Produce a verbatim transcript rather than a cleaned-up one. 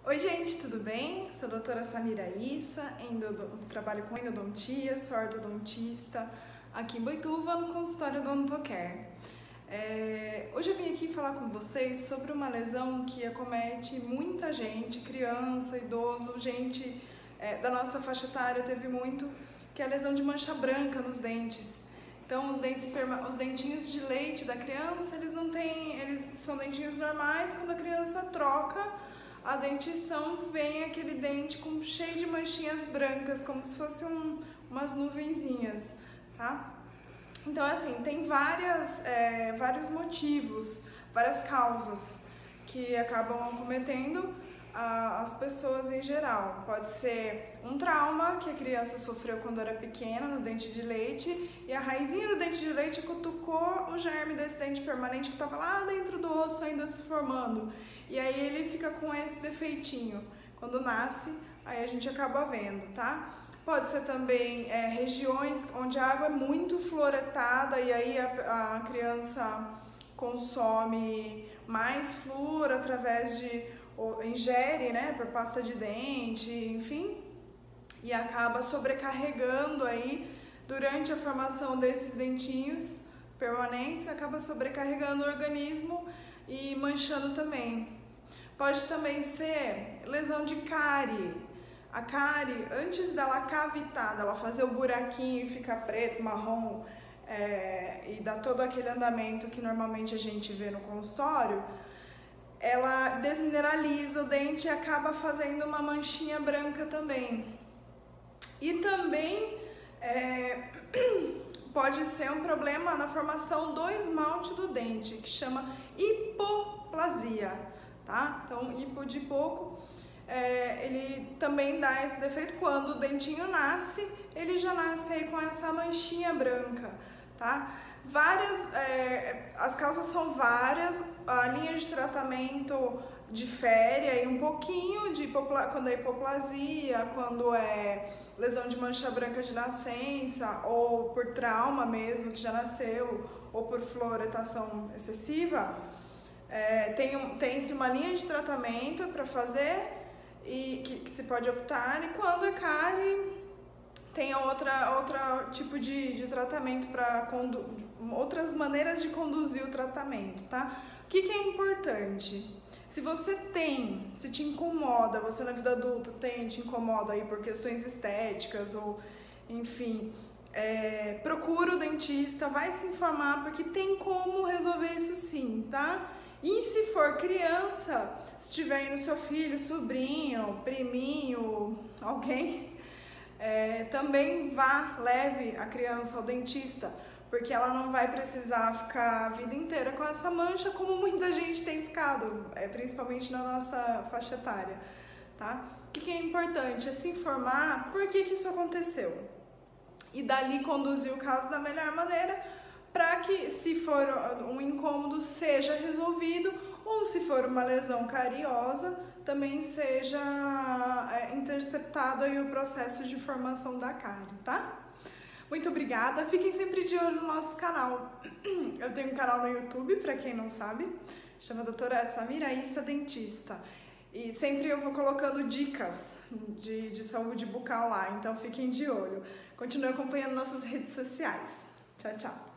Oi gente, tudo bem? Sou a doutora Samira Issa, endodo... trabalho com endodontia, sou ortodontista aqui em Boituva, no consultório do Odontocare. É... Hoje eu vim aqui falar com vocês sobre uma lesão que acomete muita gente, criança, idoso, gente é, da nossa faixa etária teve muito, que é a lesão de mancha branca nos dentes. Então os, dentes, os dentinhos de leite da criança, eles não têm, eles são dentinhos normais, quando a criança troca a dentição, vem aquele dente com, cheio de manchinhas brancas, como se fossem um, umas nuvenzinhas, tá? Então, assim, tem várias, é, vários motivos, várias causas que acabam acometendo a, as pessoas em geral. Pode ser um trauma que a criança sofreu quando era pequena, no dente de leite, e a raizinha do dente de leite cutucou o germe desse dente permanente que estava lá dentro do osso ainda se formando. E aí ele fica com esse defeitinho. Quando nasce, aí a gente acaba vendo, tá? Pode ser também é, regiões onde a água é muito fluoretada e aí a, a criança consome mais flúor através de, ou, ingere, né, por pasta de dente, enfim, e acaba sobrecarregando aí, durante a formação desses dentinhos permanentes, acaba sobrecarregando o organismo e manchando também. Pode também ser lesão de cárie. A cárie, antes dela cavitar, dela fazer o buraquinho e ficar preto, marrom, é, e dar todo aquele andamento que normalmente a gente vê no consultório, ela desmineraliza o dente e acaba fazendo uma manchinha branca também. E também é, pode ser um problema na formação do esmalte do dente, que chama hipoplasia. Tá? Então, hipo de pouco, é, ele também dá esse defeito quando o dentinho nasce, ele já nasce aí com essa manchinha branca, tá? Várias, é, as causas são várias, a linha de tratamento difere aí um pouquinho, de hipopla, quando é hipoplasia, quando é lesão de mancha branca de nascença, ou por trauma mesmo, que já nasceu, ou por fluoretação excessiva. É, tem um, tem-se uma linha de tratamento para fazer e que, que se pode optar, e quando é cárie tem outra, outra tipo de, de tratamento para outras maneiras de conduzir o tratamento, tá? O que, que é importante? Se você tem, se te incomoda, você na vida adulta tem, te incomoda aí por questões estéticas ou enfim, é, procura o dentista, vai se informar, porque tem como resolver isso sim, tá? E se for criança, se tiver aí no seu filho, sobrinho, priminho, alguém, é, também vá, leve a criança ao dentista, porque ela não vai precisar ficar a vida inteira com essa mancha, como muita gente tem ficado, é, principalmente na nossa faixa etária, tá? O que é importante é se informar por que que isso aconteceu e dali conduzir o caso da melhor maneira, para que, se for um incômodo, seja resolvido, ou se for uma lesão cariosa, também seja é, interceptado aí o processo de formação da cárie, tá? Muito obrigada, fiquem sempre de olho no nosso canal. Eu tenho um canal no YouTube, para quem não sabe, chama doutora Samira Issa Dentista. E sempre eu vou colocando dicas de, de saúde bucal lá, então fiquem de olho. Continue acompanhando nossas redes sociais. Tchau, tchau!